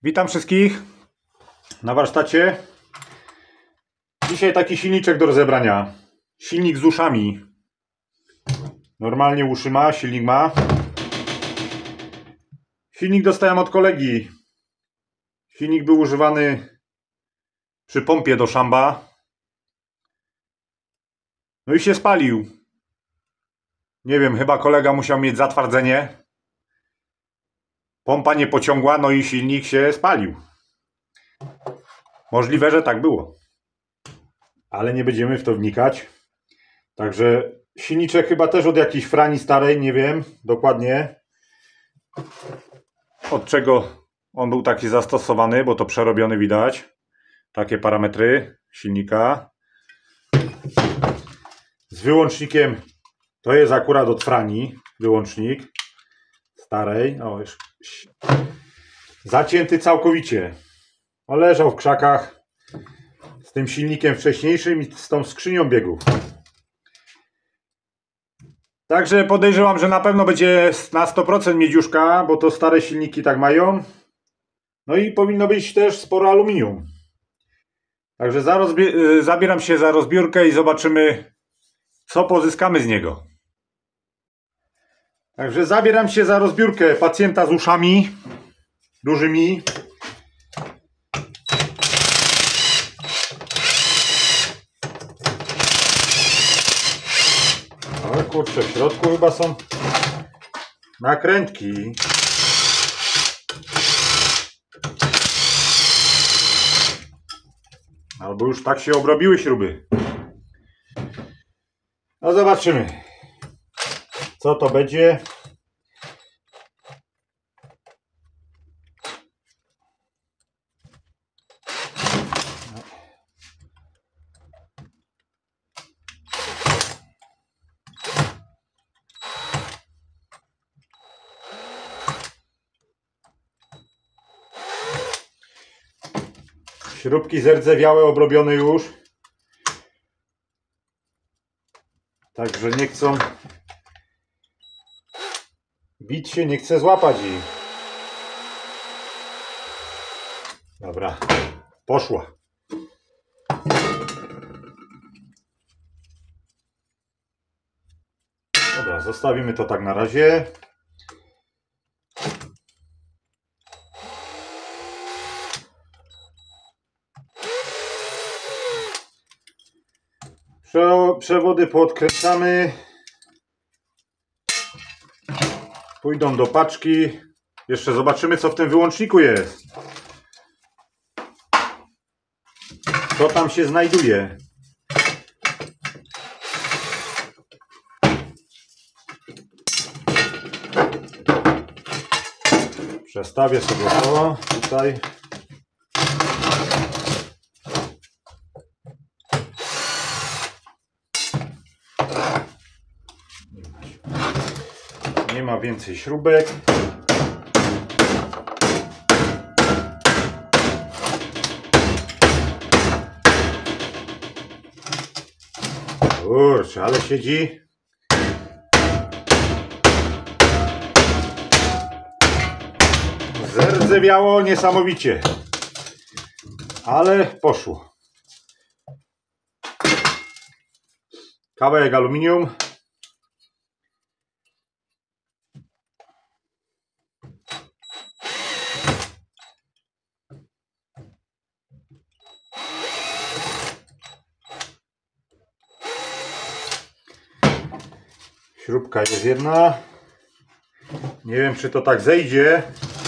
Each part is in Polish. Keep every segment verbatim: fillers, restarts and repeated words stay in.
Witam wszystkich na warsztacie. Dzisiaj taki silniczek do rozebrania. Silnik z uszami. Normalnie uszy ma, silnik ma. Silnik dostałem od kolegi. Silnik był używany przy pompie do szamba. No i się spalił. Nie wiem, chyba kolega musiał mieć zatwardzenie. Pompa nie pociągła, no i silnik się spalił. Możliwe, że tak było. Ale nie będziemy w to wnikać. Także silniczek chyba też od jakiejś frani starej, nie wiem dokładnie od czego on był taki zastosowany, bo to przerobiony widać. Takie parametry silnika. Z wyłącznikiem to jest akurat od frani wyłącznik starej. O, już zacięty całkowicie. On leżał w krzakach z tym silnikiem wcześniejszym i z tą skrzynią biegów. Także podejrzewam, że na pewno będzie na sto procent miedziuszka, bo to stare silniki tak mają. No i powinno być też sporo aluminium. Także za zabieram się za rozbiórkę i zobaczymy, co pozyskamy z niego. Także zabieram się za rozbiórkę pacjenta z uszami dużymi. Ale kurczę, w środku chyba są nakrętki. Albo już tak się obrobiły śruby. No zobaczymy, co to będzie. Śrubki zerdzewiałe, obrobione już. Także nie chcą bić się, nie chce złapać ich. Dobra, poszła. Dobra, zostawimy to tak na razie. Przewody poodkręcamy. Pójdą do paczki. Jeszcze zobaczymy, co w tym wyłączniku jest. Co tam się znajduje. Przestawię sobie to tutaj. Nie ma więcej śrubek. Kurczę, ale siedzi. Zerdzewiało niesamowicie. Ale poszło. Kawałek aluminium. Śrubka jest jedna. Nie wiem, czy to tak zejdzie.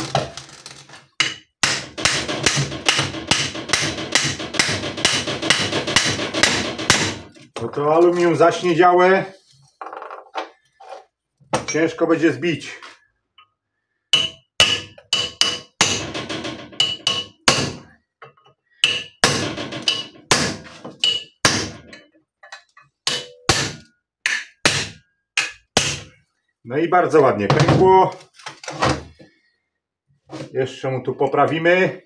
Bo to aluminium zaśniedziałe. Ciężko będzie zbić. No i bardzo ładnie pękło. Jeszcze mu tu poprawimy.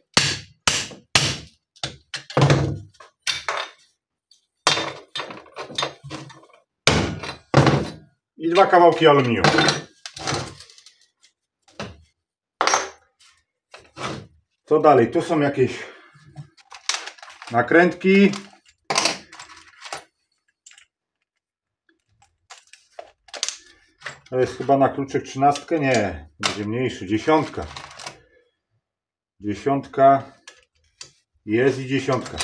I dwa kawałki aluminium. Co dalej? Tu są jakieś nakrętki. To jest chyba na kluczyk trzynastkę? Nie, będzie mniejszy. Dziesiątka. Dziesiątka. Jest i dziesiątka.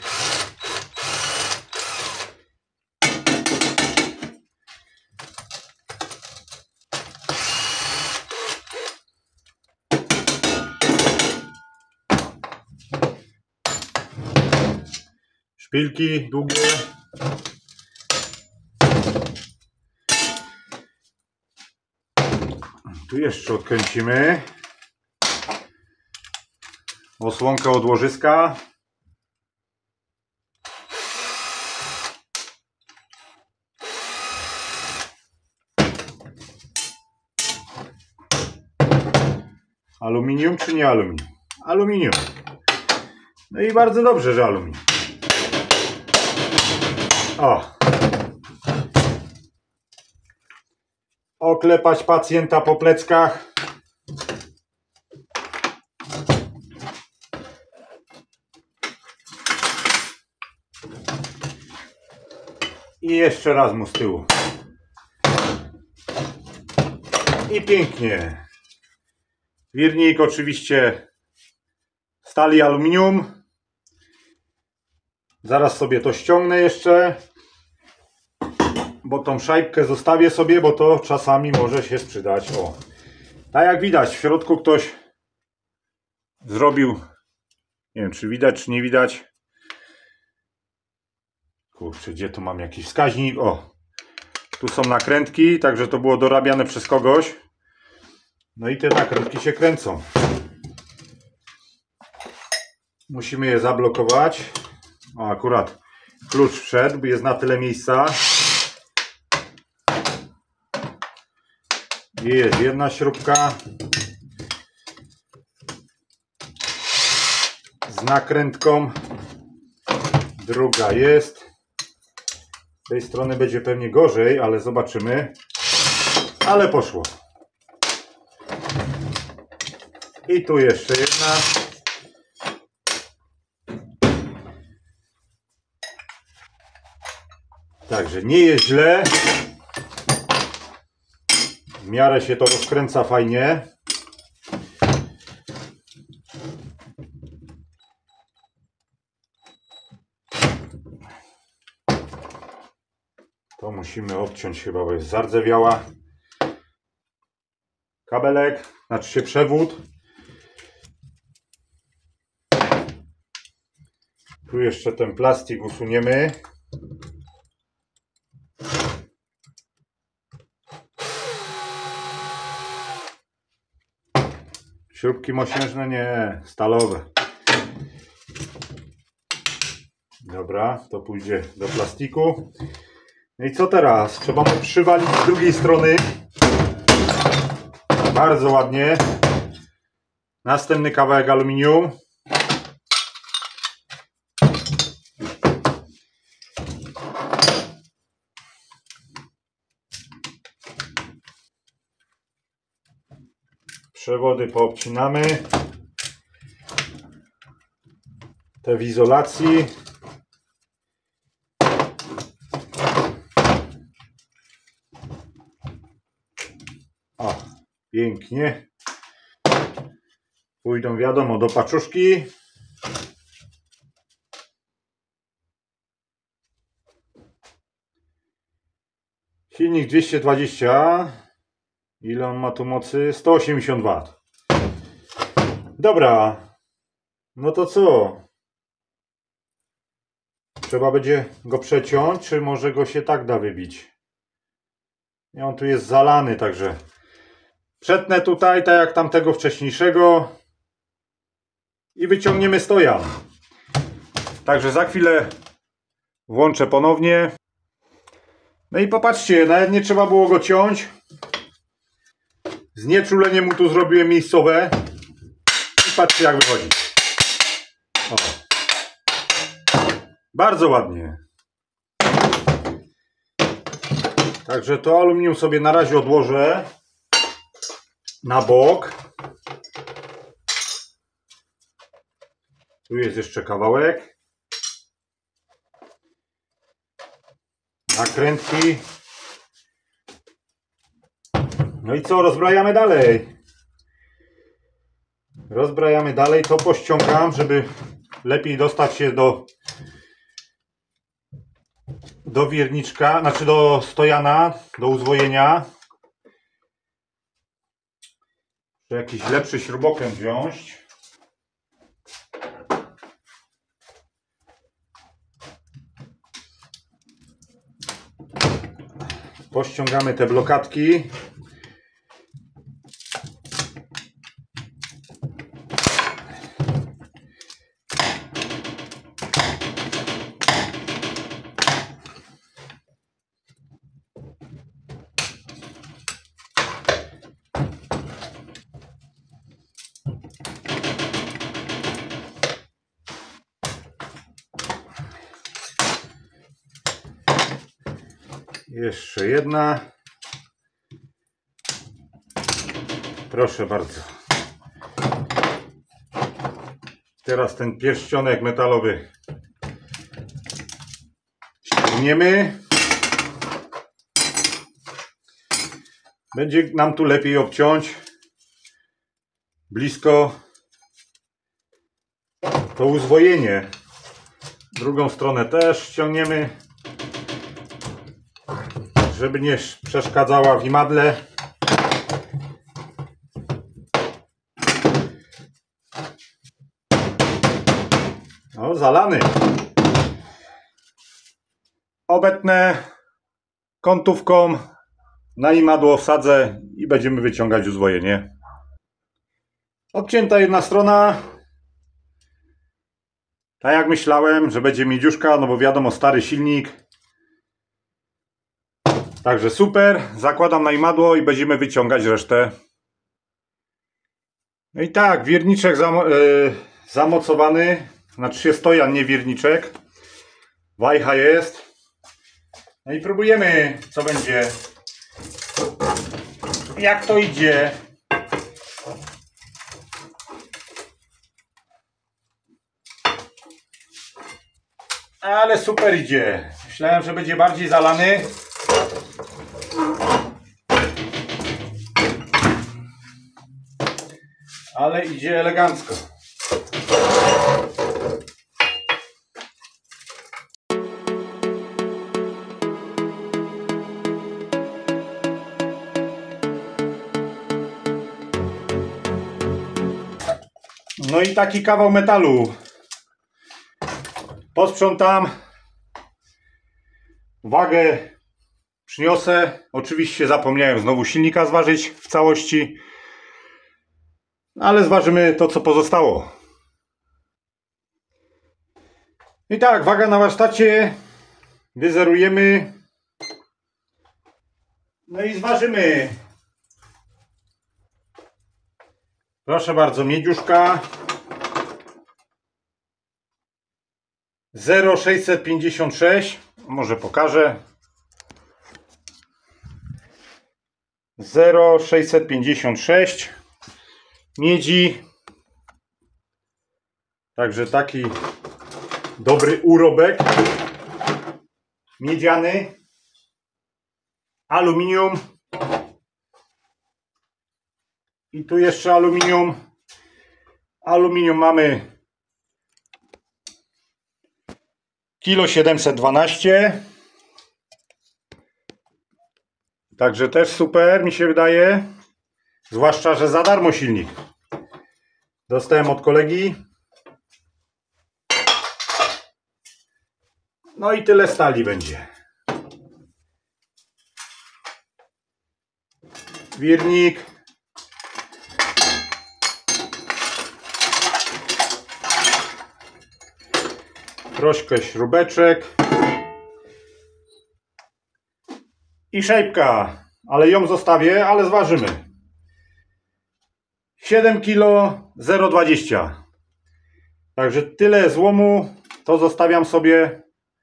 Szpilki długie. Tu jeszcze odkręcimy osłonkę od łożyska. Aluminium czy nie aluminium? Aluminium. No i bardzo dobrze, że aluminium. O. Oklepać pacjenta po pleckach. I jeszcze raz mu z tyłu. I pięknie. Wirnik oczywiście stali aluminium. Zaraz sobie to ściągnę jeszcze. Bo tą szajbkę zostawię sobie, bo to czasami może się przydać. O. Tak jak widać, w środku ktoś zrobił. Nie wiem, czy widać, czy nie widać. Kurczę, gdzie tu mam jakiś wskaźnik? O. Tu są nakrętki, także to było dorabiane przez kogoś. No i te nakrętki się kręcą. Musimy je zablokować. O, akurat klucz wszedł, jest na tyle miejsca. Jest jedna śrubka z nakrętką, druga jest. Z tej strony będzie pewnie gorzej, ale zobaczymy. Ale poszło. I tu jeszcze jedna. Także nie jest źle. W miarę się to rozkręca fajnie. To musimy odciąć chyba, bo jest zardzewiała. Kabelek, znaczy się przewód. Tu jeszcze ten plastik usuniemy. Śrubki mosiężne? Nie, stalowe. Dobra, to pójdzie do plastiku. No i co teraz? Trzeba mu przywalić z drugiej strony. Bardzo ładnie. Następny kawałek aluminium. Przewody poobcinamy. Te w izolacji. O, pięknie. Pójdą, wiadomo, do paczuszki. Silnik dwieście dwadzieścia. Ile on ma tu mocy? sto osiemdziesiąt watów. Dobra. No to co? Trzeba będzie go przeciąć, czy może go się tak da wybić? I on tu jest zalany, także przetnę tutaj, tak jak tamtego wcześniejszego, i wyciągniemy stojan. Także za chwilę włączę ponownie. No i popatrzcie, nawet nie trzeba było go ciąć. Znieczulenie mu tu zrobiłem miejscowe. I patrzcie, jak wychodzi. O. Bardzo ładnie. Także to aluminium sobie na razie odłożę na bok. Tu jest jeszcze kawałek. Nakrętki. No i co? Rozbrajamy dalej. Rozbrajamy dalej. To pościągam, żeby lepiej dostać się do do wierniczka, znaczy do stojana, do uzwojenia. Muszę jakiś lepszy śrubokręt wziąć. Pościągamy te blokadki. Jeszcze jedna. Proszę bardzo. Teraz ten pierścionek metalowy ściągniemy. Będzie nam tu lepiej obciąć blisko to uzwojenie. Drugą stronę też ściągniemy, żeby nie przeszkadzała w imadle. No, zalany. Obetnę kątówką, na imadło wsadzę i będziemy wyciągać uzwojenie. Odcięta jedna strona. Tak jak myślałem, że będzie miedziuszka, no bo wiadomo, stary silnik. Także super. Zakładam na imadło i będziemy wyciągać resztę. No i tak, wierniczek zam yy, zamocowany. Znaczy się stojan, nie wierniczek. Wajcha jest. No i próbujemy, co będzie. Jak to idzie. Ale super idzie. Myślałem, że będzie bardziej zalany. Ale idzie elegancko. No i taki kawał metalu. Posprzątam. Wagę przyniosę. Oczywiście zapomniałem znowu silnika zważyć w całości. Ale zważymy to, co pozostało. I tak, waga na warsztacie. Wyzerujemy. No i zważymy. Proszę bardzo, miedziuszka. zero przecinek sześćset pięćdziesiąt sześć. Może pokażę. zero przecinek sześćset pięćdziesiąt sześć. Miedzi. Także taki dobry urobek. Miedziany. Aluminium. I tu jeszcze aluminium. Aluminium mamy kilo siedemset dwanaście. Także też super, mi się wydaje. Zwłaszcza, że za darmo silnik. Dostałem od kolegi. No i tyle stali będzie. Wirnik. Troszkę śrubeczek. I szejpka. Ale ją zostawię, ale zważymy. siedem kilo zero przecinek dwadzieścia. Także tyle złomu. To zostawiam sobie.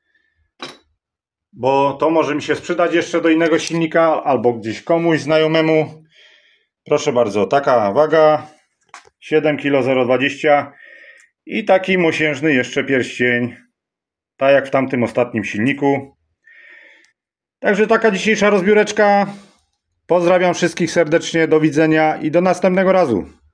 Bo to może mi się sprzedać jeszcze do innego silnika. Albo gdzieś komuś znajomemu. Proszę bardzo. Taka waga. siedem kilo zero przecinek dwadzieścia. I taki mosiężny jeszcze pierścień, tak jak w tamtym ostatnim silniku. Także taka dzisiejsza rozbióreczka. Pozdrawiam wszystkich serdecznie, do widzenia i do następnego razu.